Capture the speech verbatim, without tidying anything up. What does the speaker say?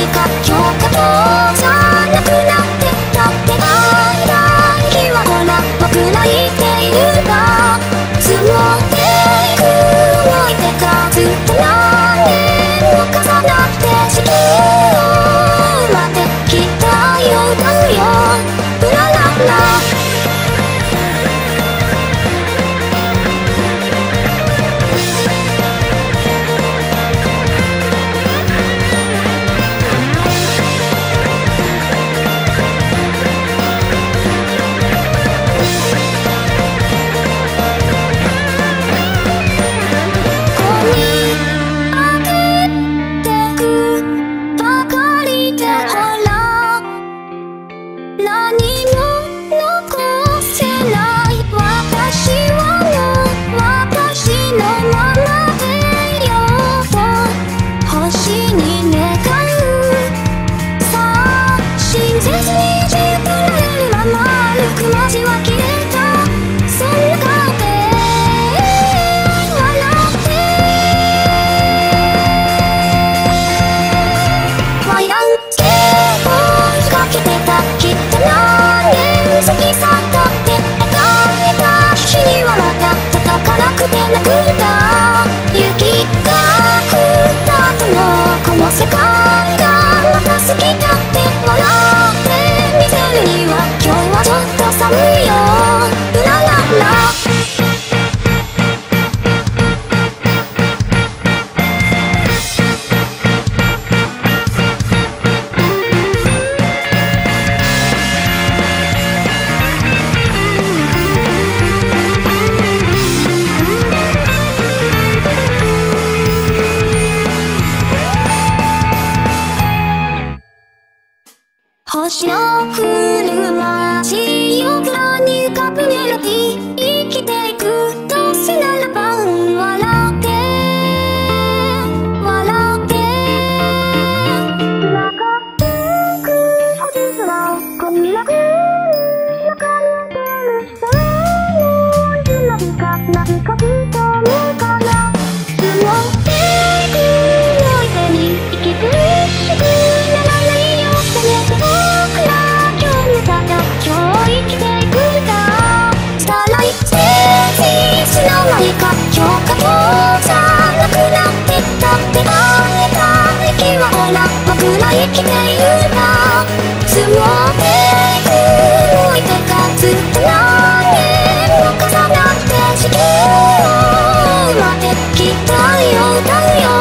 か今日かとじゃなくなってたって間息はほら僕ら言っているんだ。積もっていく思い出がずっと何年も重なって地球まで来たよ歌うようららら。世界がまた好きだって笑ってみせるには今日はちょっと寒いようららら。星の降る街夜空に浮かぶメロディー生きていくどうせならば笑って笑って繋がっていく星空こんな風に感じるさあいつまでか懐かしいと思うから積もっていく思い出に生き苦しくならないよせめて今日生きていくんだ。スターナイトスノウいつの間にか今日かとじゃなくなってたって間息はほら僕ら生きているんだ。積もっていく思い出がずっと何年も重なって地球まで来たよ歌うよ